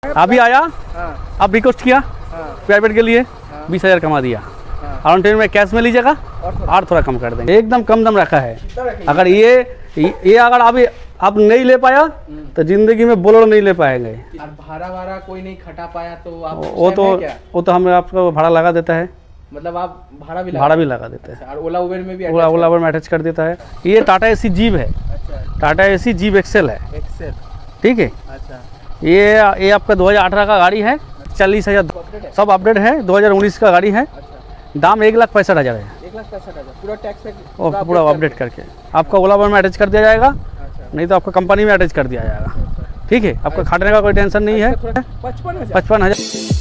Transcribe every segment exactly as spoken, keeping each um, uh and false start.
अभी आया, अब रिक्वेस्ट किया प्राइवेट के लिए, बीस हजार कमा दिया। और ट्रेन में कैश में लीजिएगा और थोड़ा कम कर देंगे, एकदम कम दम रखा है। अगर ये ये अगर अभी आप नहीं ले पाया तो जिंदगी में बोलो नहीं ले पाएंगे। और भाड़ा भाड़ा कोई नहीं खटा पाया तो आप वो तो वो तो हम आपको भाड़ा लगा देता है, मतलब आप भाड़ा भी भाड़ा भी लगा देते हैं। और ओला उबर में भी ओला ओला उबर में अटैच कर देता है। ये टाटा एसी जीप है, टाटा एसी जीप एक्सेल है, एक्सेल, ठीक है। अच्छा, ये ये आपका दो हज़ार अठारह का गाड़ी है, चालीस हजार सब अपडेट है, दो हज़ार उन्नीस का गाड़ी है। दाम एक लाख पैंसठ हज़ार है, एक लाख पैंसठ हज़ार पूरा टैक्स और पूरा अपडेट करके आपका ओला उबर में अटैच कर दिया जाएगा। नहीं तो आपको कंपनी में अटैच कर दिया जाएगा, ठीक है। आपको खाटने का कोई टेंशन नहीं है। पचपन पचपन हजार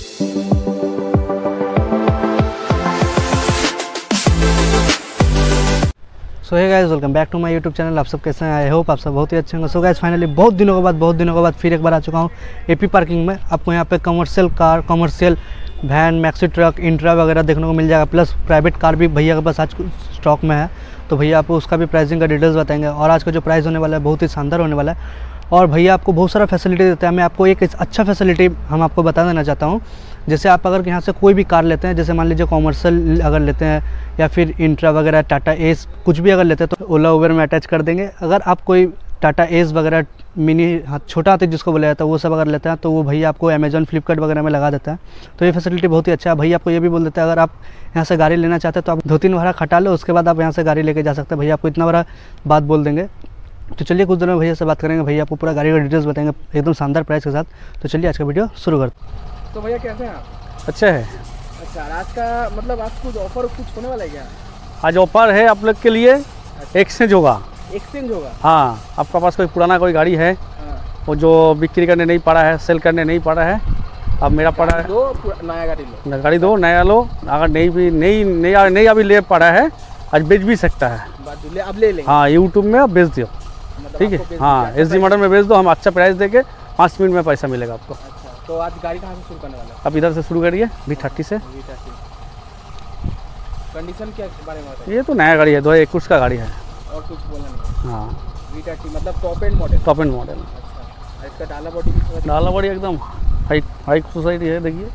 so hey guys, welcome back to my YouTube channel. आप सब कैसे हैं? आई होप आप सब बहुत ही अच्छे होंगे। सो गाइस, फाइनली बहुत दिनों के बाद बहुत दिनों के बाद फिर एक बार आ चुका हूँ एपी पार्किंग में। आपको यहाँ पे commercial car, commercial van, maxi truck, intra वगैरह देखने को मिल जाएगा। प्लस प्राइवेट कार भी भैया के पास आज स्टॉक में है, तो भैया आपको उसका भी प्राइसिंग का डिटेल्स बताएंगे। और आज का जो प्राइस होने वाला है बहुत ही शानदार होने वाला है। और भैया आपको बहुत सारा फैसिलिटी देता है। मैं आपको एक अच्छा फैसिलिटी हम आपको बता देना चाहता हूँ। जैसे आप अगर यहाँ से कोई भी कार लेते हैं, जैसे मान लीजिए कॉमर्शियल अगर लेते हैं या फिर इंट्रा वगैरह, टाटा एस कुछ भी अगर लेते हैं तो ओला उबर में अटैच कर देंगे। अगर आप कोई टाटा एस वगैरह मिनी हाँ छोटा हाथी जिसको बोला जाता है वो सब अगर लेते हैं तो वो भैया आपको अमेजॉन, फ्लिपकार्ट वगैरह में लगा देता है। तो ये फैसिलिटी बहुत ही अच्छा है। भैया आपको ये भी बोल देता है अगर आप यहाँ से गाड़ी लेना चाहते हैं तो आप दो तीन भाड़ा खटा लो, उसके बाद आप यहाँ से गाड़ी लेके जा सकते हैं। भैया आपको इतना बड़ा बात बोल देंगे। तो चलिए कुछ देर में भैया से बात करेंगे, भैया आपको पूरा गाड़ी का डिटेल्स बताएंगे एकदम शानदार प्राइस के साथ। तो चलिए आज का वीडियो शुरू करते हैं। तो भैया कैसे हैं आप? अच्छा है। अच्छा, आज का मतलब आज कुछ ऑफर कुछ होने वाला है क्या? आज ऑफर है आप लोग के लिए, एक्सचेंज होगा। एक्सचेंज होगा? हाँ, आपका पास कोई पुराना कोई गाड़ी है वो जो बिक्री करने नहीं पड़ा है, सेल करने नहीं पड़ा है, अब मेरा पड़ा है, दो नया गाड़ी लो, गाड़ी दो नया लो। अगर नहीं भी नहीं नहीं नहीं अभी ले पड़ा है, आज बेच भी सकता है। ले, अब ले लेंगे। हाँ, यूट्यूब में आप बेच दो, ठीक है। हाँ, एस डी मॉडल में बेच दो, हम अच्छा प्राइस देके पाँच मिनट में पैसा मिलेगा आपको। अच्छा, तो आज गाड़ी कहाँ से शुरू करने वाला है? आप इधर से शुरू करिए, वी थर्टी से। कंडीशन क्या बारे में बताइए? ये तो नया गाड़ी है, दो हज़ार इक्कीस का गाड़ी है। और कुछ बोलना नहीं? हाँ, वी थर्टी मतलब top end model. Top end model. अच्छा, इसका डाला बॉडी भी डाला बॉडी एकदम हाई हाई सोसाइटी है। देखिए,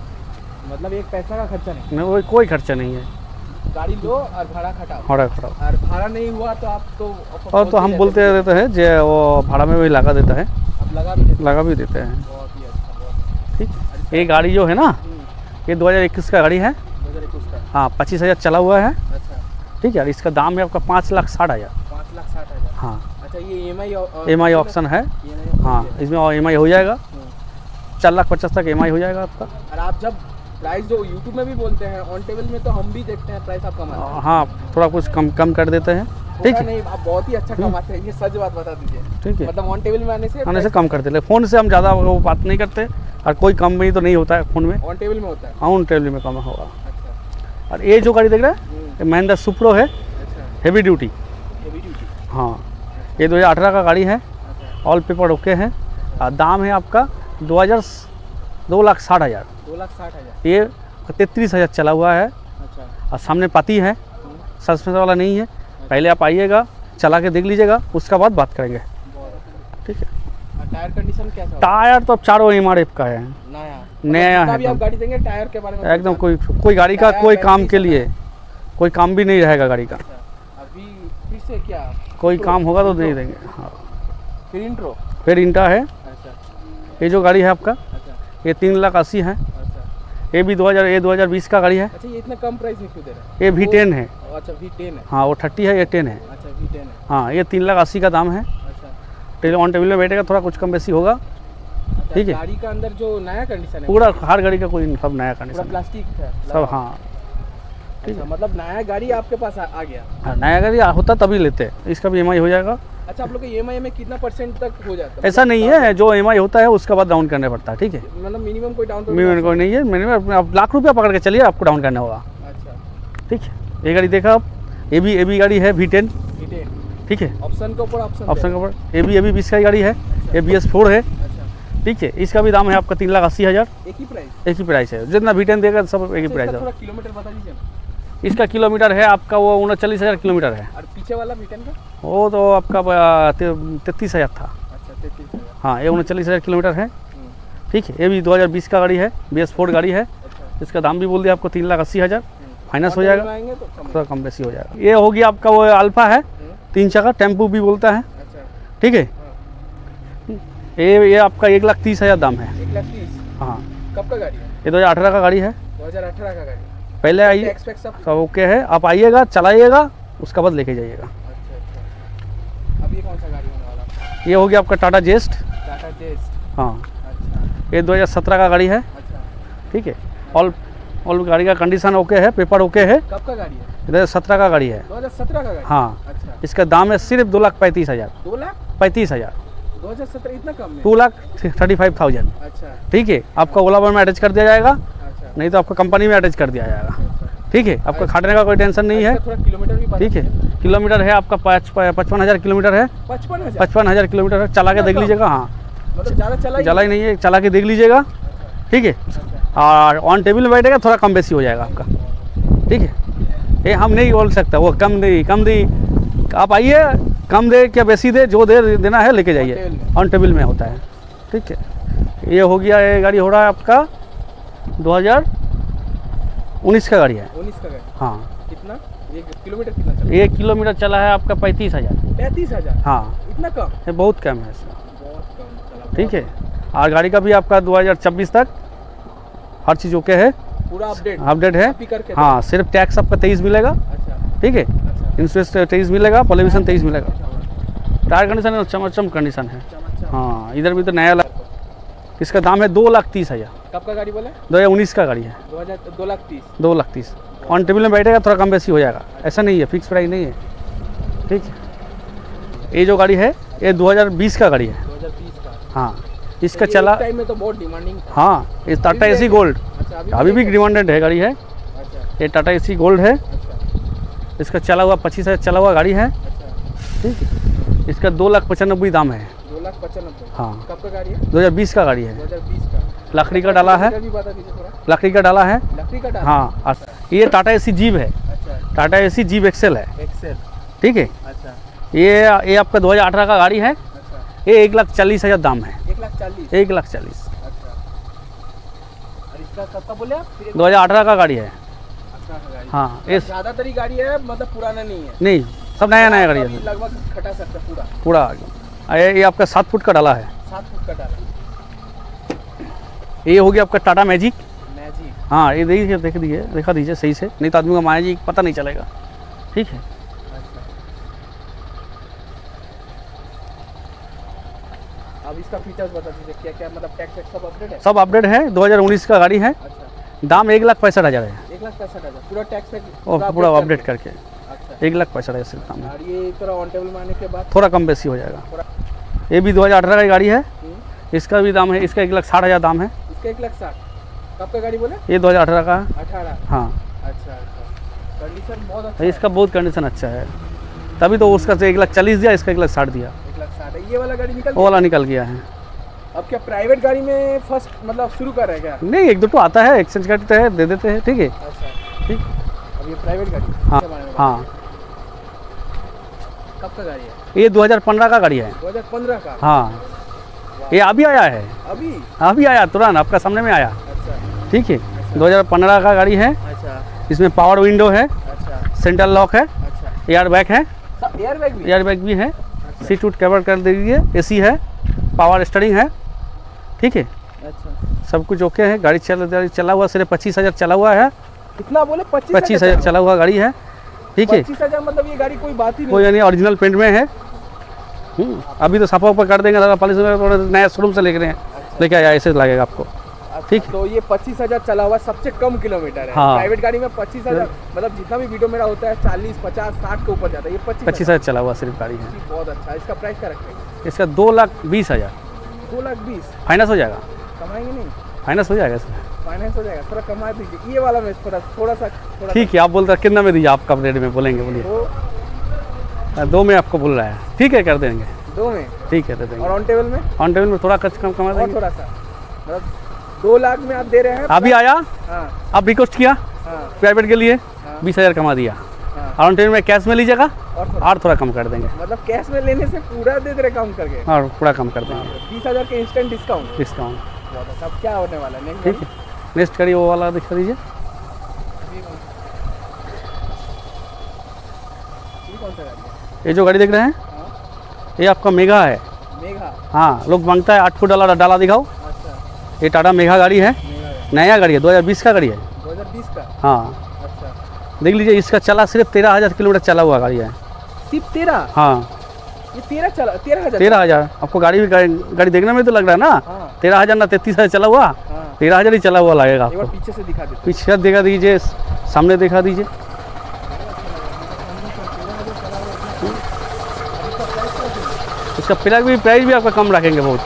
मतलब एक पैसा का खर्चा नहीं? नहीं, वो कोई खर्चा नहीं है। गाड़ी लो और भाड़ा खटाओ। भाड़ा खटाओ और भाड़ा नहीं हुआ तो आप तो और तो हम बोलते रहते हैं जो वो भाड़ा में भी लगा देता है, आप लगा भी देते लगा भी देते हैं। बहुत ही अच्छा, बहुत ठीक। ये गाड़ी जो है ना, ये दो हज़ार इक्कीस का गाड़ी है। दो हज़ार इक्कीस का? हाँ, पच्चीस हज़ार चला हुआ है। अच्छा, ठीक है। इसका दाम है आपका पाँच लाख साठ हज़ार। पाँच लाख साठ हज़ार। हाँ। अच्छा, ये E M I M I option है। हाँ, इसमें एम आई हो जाएगा, चार लाख पचास तक एम आई हो जाएगा आपका। और आप जब प्राइस जो यूट्यूब में भी बोलते हैं, ऑन टेबल में तो हम भी देखते हैं प्राइस आप कमाते हैं। हाँ, थोड़ा कुछ कम कम कर देते हैं, ठीक है। नहीं, आप बहुत ही अच्छा कमाते हैं, ये सच बात बता दीजिए, ठीक है। मतलब ऑन टेबल में आने से आने से कम कर देते हैं। फ़ोन से हम ज़्यादा वो बात नहीं करते, और कोई कम भी तो नहीं होता है फ़ोन में, ऑन टेबल में होता है। हाँ, ऑन टेबल में कम होगा। अच्छा। और ये जो गाड़ी देख रहा है, ये महिंद्रा सुप्रो है। अच्छा, हेवी ड्यूटी। Heavy duty. हाँ, ये दो हज़ार अठारह का गाड़ी है। ऑल पेपर ओके है। और दाम है आपका दो हज़ार दो लाख साठ हज़ार। दो लाख साठ हज़ार। ये तैंतीस हज़ार चला हुआ है। अच्छा। और सामने पाती है, सस्पेंस वाला नहीं है। पहले आप आइएगा, चला के देख लीजिएगा, उसका बाद बात करेंगे, ठीक है। टायर कंडीशन कैसा? टायर तो चारों एम आर एफ का है, नया नया है। आप गाड़ी देंगे टायर के बारे में एकदम कोई कोई गाड़ी का कोई काम के लिए कोई काम भी नहीं रहेगा गाड़ी का। अभी फिर से क्या कोई काम होगा तो दे देंगे। हाँ, फिर इंट्रो, फिर इंटा है। अच्छा। ये जो गाड़ी है आपका, अच्छा। ये तीन लाख अस्सी है। अच्छा। ये भी दो हज़ार ये दो हज़ार बीस का गाड़ी है। अच्छा, ये इतना कम प्राइस में क्यों दे रहा है? ये वी टेन है। अच्छा, वी टेन है। हाँ, वो थर्टी है, ये टेन है। अच्छा, वी टेन है। हाँ, ये तीन लाख अस्सी का दाम है। अच्छा। टेल ऑन टेबल में बैठेगा, थोड़ा कुछ कम बेसी होगा, ठीक है। गाड़ी का अंदर जो नया कंडीशन है पूरा हर गाड़ी का कोई सब नया पूरा कंडीशन प्लास्टिक है सब। हाँ, ठीक है। मतलब नया गाड़ी आपके पास आ, आ गया। हाँ, नया गाड़ी होता तभी लेते हैं, इसका भी एम आई हो जाएगा। अच्छा, आप लोग के ई एम आई में कितना परसेंट तक हो जाता है? ऐसा नहीं है, जो एम आई होता है उसके बाद डाउन करना पड़ता है, ठीक है। मतलब मिनिमम कोई डाउन मिनिमम कोई नहीं है, मिनिमम आप लाख रुपया पकड़ के चलिए, आपको डाउन करना होगा। अच्छा, ठीक है। ये गाड़ी देखा आप, ये भी ये भी गाड़ी है वी टेन, ठीक है। ऑप्शन के ऊपर ऑप्शन ऑप्शन के ऊपर ये भी ये भी बीस का गाड़ी है। ये बी एस फोर है, ठीक है। इसका भी दाम है आपका तीन लाख अस्सी हज़ार। एक ही प्राइस? एक ही प्राइस है, जितना वी टेन देगा सब एक ही प्राइस है। थोड़ा किलोमीटर बता दीजिए। इसका किलोमीटर है आपका वो उनचालीस हज़ार किलोमीटर है। और पीछे वाला वी टेन का? वो तो आपका तैंतीस हज़ार था। अच्छा, तैंतीस हज़ार। हाँ, ये उनचालीस हज़ार किलोमीटर है। ठीक है। ये भी दो हज़ार बीस का गाड़ी है, बी एस फोर गाड़ी है। इसका दाम भी बोल दिया आपको तीन लाख अस्सी हज़ार, फाइनेंस हो जाएगा, थोड़ा कम बेसी हो जाएगा। ये होगी आपका वो अल्फा है, तीन चक्का टेम्पू भी बोलता है, ठीक है। ये ये आपका एक लाख तीस हज़ार दाम है। एक लाख तीस। हाँ। कब का गाड़ी है? ये दो हज़ार अठारह का गाड़ी है। दो हज़ार अठारह का गाड़ी। पहले आइए, एक्सपेक्ट सब सब ओके है, आप आइएगा, चलाइएगा, उसका बाद लेके जाइएगा। अच्छा अच्छा। अब ये कौन सा गाड़ी होने वाला है? ये हो गया आपका टाटा जेस्ट। टाटा जेस्ट। हाँ। अच्छा ये दो हज़ार सत्रह का गाड़ी है, अच्छा। ठीक है। ऑल ऑल गाड़ी का कंडीशन ओके है, पेपर ओके है। कब का गाड़ी है? दो हज़ार सत्रह का गाड़ी है। दो हज़ार सत्रह का गाड़ी। हाँ। अच्छा। इसका दाम है सिर्फ दो लाख पैंतीस हज़ार। दो लाख पैंतीस हज़ार दो हज़ार सत्रह इतना कम में? Two lakh thirty five thousand. अच्छा ठीक है। आपका ओला वन में अटैच कर दिया जाएगा, अच्छा। नहीं तो आपको कंपनी में अटैच कर दिया जाएगा, ठीक है। आपका खाटने का कोई टेंशन नहीं है, इसका थोड़ा किलोमीटर भी बता ठीक है। किलोमीटर है आपका पाँच पचपन हज़ार किलोमीटर है, पचपन हजार पचपन हज़ार किलोमीटर है। चला के देख लीजिएगा। हाँ, मतलब ज़्यादा चला चला ही नहीं है, चला के देख लीजिएगा, ठीक है। और ऑन टेबल में बैठेगा, थोड़ा कम बेसी हो जाएगा आपका, ठीक है। ये हम नहीं बोल सकता वो कम दे कम दी, आप आइए, कम दे क्या बेसी दे, जो दे देना है लेके जाइए, ऑन टेबल में होता है, ठीक है। ये हो गया, ये गाड़ी हो रहा है आपका दो हज़ार उन्नीस का गाड़ी है। उन्नीस का गाड़ी। हाँ। कितना एक किलोमीटर कितना चला? एक किलोमीटर चला है आपका पैंतीस हज़ार। पैंतीस हजार हाँ, इतना कम? ये बहुत कम है इसका, बहुत कम चला। ठीक है। और गाड़ी का भी आपका दो हज़ार छब्बीस तक हर चीज़ ओके है, पूरा अपडेट अपडेट है। कॉपी करके। हाँ, सिर्फ टैक्स आपका तेईस मिलेगा, अच्छा ठीक है। अच्छा। इंश्योरेंस तेईस मिलेगा, पॉल्यूशन तेईस मिलेगा। अच्छा, टायर कंडीशन चमचम कंडीशन है। चमचम। हाँ, इधर भी तो नया लग, इसका दाम है दो लाख तीस हज़ार। कब का गाड़ी बोले? दो हज़ार उन्नीस का गाड़ी है। दो हजार दो लाख तीस। दो लाख तीस ऑन टेबल में बैठेगा, थोड़ा कम बेसी हो जाएगा, ऐसा नहीं है, फिक्स प्राइस नहीं है, ठीक है। ये जो गाड़ी है ये दो हज़ार बीस का गाड़ी है। दो हजार बीस का। हाँ, इसका ये चला, उस टाइम में तो बहुत डिमांडिंग था। हाँ, ये टाटा एसी गोल्ड अच्छा अभी भी डिमांडेड है गाड़ी है। अच्छा ये टाटा एसी गोल्ड है। अच्छा इसका चला हुआ पच्चीस हज़ार चला हुआ गाड़ी है, अच्छा। ठीक है। इसका दो लाख पचानबे दाम है। दो लाख पचानबे। हाँ। कब का गाड़ी है? दो हज़ार बीस का गाड़ी है। दो हजार बीस का। लकड़ी का डाला है, किलोमीटर भी बता दीजिए थोड़ा। लकड़ी का डाला है। लकड़ी का डाला? हाँ, और ये टाटा एसी जीप है, अच्छा टाटा एसी जीप एक्सेल है, एक्सेल। ठीक है। अच्छा ये ये आपका दो हज़ार अठारह का गाड़ी है। अच्छा। ये एक लाख चालीस हज़ार दाम है। एक लाख चालीस। एक लाख चालीस अच्छा। और इसका कब का बोले आप? फिर एक दो हज़ार अठारह का गाड़ी है। अठारह का गाड़ी। हाँ, ये ज़्यादातर ही गाड़ी है, मतलब पुराना नहीं है। नहीं, सब नया नया गाड़ी अभी है, लगभग खटा सकता है पूरा। पूरा आ गया। ये ये आपका सात फुट का डाला है। सात फुट का डाला। ये हो गया आपका टाटा मैजिक। मैजिक। हाँ, ये देखिए, देख दीजिए, दिखा दीजिए सही से, नहीं तो आदमी का मैजिक पता नहीं चलेगा, ठीक है। अच्छा। अब इसका फीचर्स बता दीजिए, क्या क्या मतलब टैक्स वैक्स सब अपडेट है? सब अपडेट है। दो हज़ार उन्नीस का गाड़ी है। अच्छा। दाम एक लाख पैंसठ हज़ार है। एक लाख पैंसठ हजार पूरा टैक्स वैक्स और पूरा अपडेट करके अच्छा। एक लाख पैंसठ हज़ार सिर्फ दाम है, और ये थोड़ा ऑन टेबल में आने के बाद थोड़ा कम बेसी हो जाएगा। थोड़ा ये भी दो हज़ार अठारह की गाड़ी है। हम्म, इसका भी दाम है, इसका एक लाख साठ हज़ार दाम है। इसका एक लाख साठ। कब का गाड़ी बोले? ये दो हज़ार अठारह का है। अठारह। हाँ, अच्छा अच्छा। कंडीशन बहुत अच्छा इसका बहुत कंडीशन अच्छा है, तभी तो उसका से एक लाख चालीस दिया, इसका एक लाख साठ दिया, है। एक लाख साठ है। ये वाला गाड़ी निकल वो वाला निकल गया है। अब क्या प्राइवेट गाड़ी में फर्स्ट मतलब शुरू कर रहे हैं क्या? नहीं, एक दो तो आता है, एक्सचेंज करते हैं, दे देते हैं, ठीक है, अच्छा। ठीक। अब ये प्राइवेट गाड़ी हाँ के बारे में हाँ। बताइए। कब का गाड़ी है? ये दो हज़ार पंद्रह का गाड़ी है। दो हजार पंद्रह का। हाँ, ये अभी आया है, अभी? अभी आया तुरंत, आपका सामने में आया, अच्छा ठीक है। दो हज़ार पंद्रह का गाड़ी है। अच्छा इसमें पावर विंडो है, अच्छा सेंट्रल लॉक है, अच्छा। एयर बैग है, एयर बैग भी? एयर बैग भी है, सीट उट कवर कर दीजिए, एसी है, पावर स्टीयरिंग है, ठीक है, अच्छा। सब कुछ ओके है। गाड़ी चल चला हुआ सिर्फ पच्चीस हज़ार चला हुआ है, कितना बोले? पच्चीस पच्चीस हज़ार चला हुआ गाड़ी है, ठीक है। पच्चीस हजार मतलब ये गाड़ी कोई बात ही नहीं। कोई यानी ओरिजिनल पेंट में है। हम्म, अभी तो सफा ऊपर कर देंगे, दादा पॉलिश थोड़ा नया शोरूम से लेके रहे हैं, लेके आया, ऐसे लगेगा आपको, ठीक है। तो ये पच्चीस हजार चला हुआ सबसे कम किलोमीटर है। हाँ। प्राइवेट गाड़ी में पच्चीस हजार मतलब जितना भी वीडियो मेरा होता है चालीस पचास साठ के ऊपर जाता है, ये पच्चीस पच्चीस हज़ार चला हुआ सिर्फ गाड़ी है। बहुत अच्छा। इसका प्राइस क्या रखते हैं? इसका दो लाख बीस हज़ार दो लाख बीस। फाइनेंस हो जाएगा, कमाएंगे नहीं? फाइनेंस हो जाएगा इसमें, फाइनेंस हो जाएगा, थोड़ा कमा दीजिए। ये वाला में थोड़ा थोड़ा सा थोड़ा ठीक है। आप बोलते हैं कितना में दीजिए, आप कब रेट में बोलेंगे, बोलिए। तो दो में आपको बोल रहा है, ठीक है, कर देंगे, दो में। ठीक है, दे देंगे। और ऑन टेबल में ऑन टेबल में थोड़ा कच कम कमा और देंगे। थोड़ा सा मतलब दो लाख में आप दे रहे हैं। अभी आया, हाँ आप रिक्वेस्ट किया हाँ प्राइवेट के लिए, हाँ। बीस हज़ार कमा दिया, हाँ। ऑन टेबल में कैश में लीजिएगा और थोड़ा और थोड़ा कम कर देंगे, मतलब कैश में लेने से पूरा दे दे रहे काम करके। और पूरा कम कर देंगे, बीस हजार के इंस्टेंट डिस्काउंट। डिस्काउंट। बहुत अच्छा। अब क्या होने वाला है नेक्स्ट? ठीक है, नेक्स्ट गाड़ी वो वाला दिखा दीजिए। ये कौन सा गाड़ी है? ये जो गाड़ी देख रहे हैं हाँ, ये आपका मेघा है। मेघा। हाँ, लोग मांगता है आठ फुट डाला डाला दिखाओ। अच्छा, ये टाटा मेघा गाड़ी है, मेघा है। नया गाड़ी है, दो हज़ार बीस का गाड़ी है। दो हज़ार बीस का? हाँ, अच्छा, देख लीजिए, इसका चला सिर्फ तेरह हज़ार किलोमीटर चला हुआ गाड़ी है। सिर्फ तेरह? हाँ, ये तेरह चला, तेरह हजार? तेरह हज़ार आपको गाड़ी भी गाड़ी, गाड़ी देखने में तो लग रहा है ना, हाँ, तेरह हज़ार ना तैंतीस हज़ार चला हुआ, हाँ। तेरह हज़ार ही चला हुआ लगेगा एक बार आपको। पीछे से दिखा देते। पीछे दिखा दीजिए, सामने दिखा दीजिए। इसका प्राइस भी प्राइस भी आपका कम रखेंगे बहुत।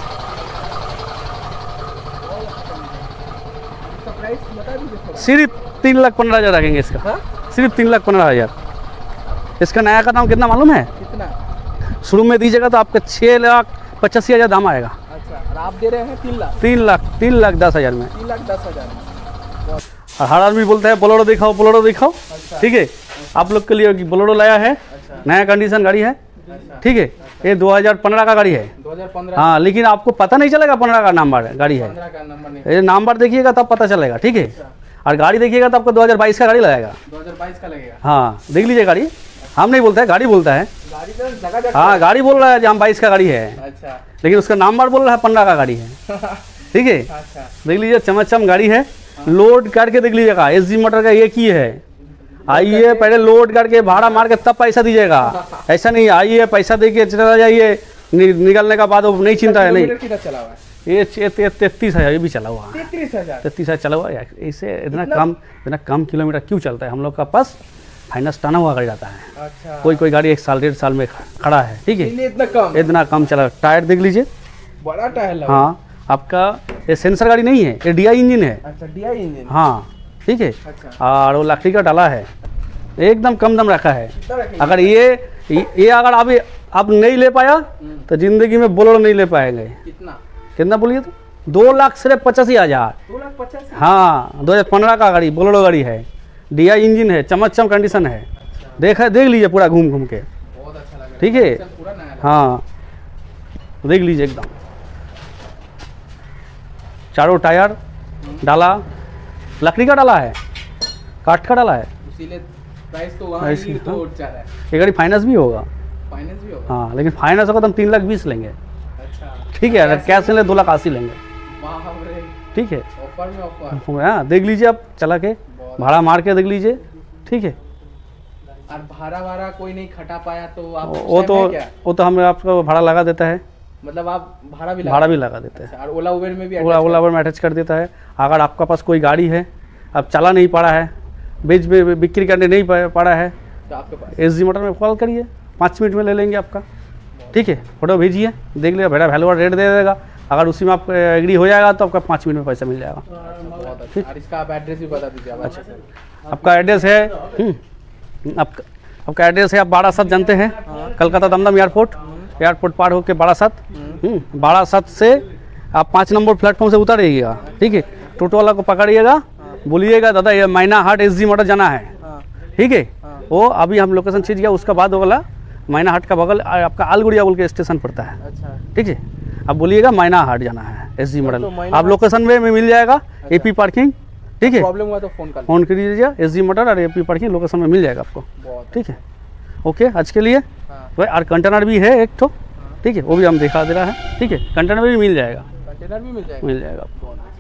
इसका प्राइस बता दीजिए थोड़ा। सिर्फ तीन लाख पंद्रह हज़ार रखेंगे इसका, हाँ? सिर्फ तीन लाख पंद्रह हज़ार। इसका नया का दाम कितना मालूम है? कितना? शुरू में दीजिएगा तो आपका छः लाख पचासी हज़ार दाम आएगा। अच्छा, और आप दे रहे हैं तीन लाख? तीन लाख तीन लाख दस हज़ार में। तीन लाख दस हजार में। बहुत और हर आदमी बोलता है बोलेरो दिखाओ बोलेरो दिखाओ। अच्छा। ठीक है, आप लोग के लिए बोलेरो लाया है, अच्छा, नया कंडीशन गाड़ी है। अच्छा। ठीक है, ये दो हज़ार पंद्रह का गाड़ी है। दो हज़ार पंद्रह? हाँ, लेकिन आपको पता नहीं चलेगा पंद्रह का नंबर गाड़ी है। पंद्रह का नंबर नहीं? ये नंबर देखिएगा तब पता चलेगा। ठीक है, और गाड़ी देखिएगा तो आपको दो हज़ार बाईस का गाड़ी लगेगा। दो हज़ार बाईस का लगेगा? हाँ, देख लीजिए गाड़ी, हम नहीं बोलते हैं, गाड़ी बोलता है। गाड़ी तो जगह जगह। हाँ, गाड़ी बोल रहा है कि हम बाईस का गाड़ी है, अच्छा, लेकिन उसका नंबर बोल रहा है पंद्रह का गाड़ी है। ठीक है, अच्छा। देख लीजिए, चमचम गाड़ी है। लोड करके देख लीजिएगा, एस जी मोटर का एक ही है। आइए पहले लोड करके भाड़ा मार के तब पैसा दीजिएगा। ऐसा नहीं आइए पैसा दे के चला जाइए, नि, निकलने का बाद वो नहीं चिंता है। नहीं, कितना चला हुआ है? ये तैतीस हज़ार ये भी चला हुआ है। तैतीस हजार? तैतीस हज़ार चला हुआ है। इसे इतना कम इतना कम किलोमीटर क्यों चलता है? हम लोग का पास फाइनेंस टाना हुआ गाड़ी जाता है। अच्छा, कोई कोई गाड़ी एक साल डेढ़ साल में खड़ा है। ठीक है, इसलिए इतना कम? इतना कम चला। टायर देख लीजिए, बड़ा टायर लगा। हाँ, आपका ये सेंसर गाड़ी नहीं है, ये डी आई इंजन है। अच्छा, डी आई इंजन? हाँ, ठीक है, अच्छा, और वो लकड़ी का डाला है, एकदम कम दाम रखा है। कितना रखेंगे? अगर ये ये अगर आप आप नहीं ले पाया तो जिंदगी में बोलेरो नहीं ले पाएंगे। कितना? कितना बोलिए तो? दो लाख सिर्फ पचासी हज़ार। दो लाख पचास? हाँ, दो हज़ार पंद्रह का गाड़ी बोलेरो गाड़ी है, डी आई इंजन है, चमचम कंडीशन है। देखा देख लीजिए पूरा घूम घूम के। बहुत अच्छा लग रहा है। ठीक है, पूरा नया लगा। हाँ, देख लीजिए एकदम चारों टायर डाला, लकड़ी का डाला है, काठ का डाला है। इसीलिए प्राइस तो वहाँ ऐसे, ही तो हाँ। उठ जा रहा है। ये गाड़ी फाइनेंस भी होगा। फाइनेंस भी होगा? हाँ, लेकिन फाइनेंस होगा तो हम तीन लाख बीस लेंगे। अच्छा, ठीक है, अगर कैश ले दो लाख अस्सी लेंगे। वाह रे, ठीक है, ऑफर में ऑफर। हाँ, देख लीजिए आप चला के, भाड़ा मार के देख लीजिए। ठीक है, और भाड़ा वाड़ा कोई नहीं खटा पाया तो आप वो तो है क्या? वो तो हमें आपको भाड़ा लगा देता है, मतलब आप भाड़ा भी लगा? भाड़ा भी लगा देते हैं। अच्छा, और ओला उबेर में भी ओला ओला में अटैच कर देता है। अगर आपका पास कोई गाड़ी है, अब चला नहीं पड़ा है, बेच में बिक्री करने नहीं पा- पड़ा है, तो आपके पास एस जी मोटर में कॉल करिए, पाँच मिनट में ले लेंगे आपका। ठीक है, फोटो भेजिए, देख लिया, भेड़ा वैल्यू रेट दे देगा। अगर उसी में आप एग्री हो जाएगा तो आपका पाँच मिनट में पैसा मिल जाएगा। बहुत अच्छा। और इसका आप एड्रेस भी बता दीजिए। अच्छा, आपका एड्रेस है हम्म, आपका आपका एड्रेस है, आप बारासात जानते हैं, कलकत्ता दमदम एयरपोर्ट, एयरपोर्ट पार होकर बारासात, हम्म, बारासात से आप पाँच नंबर प्लेटफॉर्म से उतारिएगा। ठीक है, टोटो वाला को पकड़िएगा, बोलिएगा दादा ये मैना हाट एस जी मोटर जाना है। ठीक है, वो अभी हम लोकेशन चेंज किया, उसका बाद वो वाला मैना हाट का बगल आपका आलगुड़िया बोल के स्टेशन पड़ता है। अच्छा, ठीक है, आप बोलिएगा मैना हाट जाना है एस जी मॉडल, तो मैना आप लोकेशन में में मिल जाएगा। एपी पार्किंग, ठीक है, प्रॉब्लम हुआ तो फोन कर फोन कर दीजिए, एस जी मोटर और एपी पार्किंग लोकेशन में मिल जाएगा आपको। बहुत ठीक है, ओके, आज के लिए हाँ। भाई। और कंटेनर भी है एक तो, ठीक है, वो भी हम दिखा दे रहा है। ठीक है, कंटेनर भी मिल जाएगा, कंटेनर भी मिल जाएगा? मिल जाएगा आपको। बहुत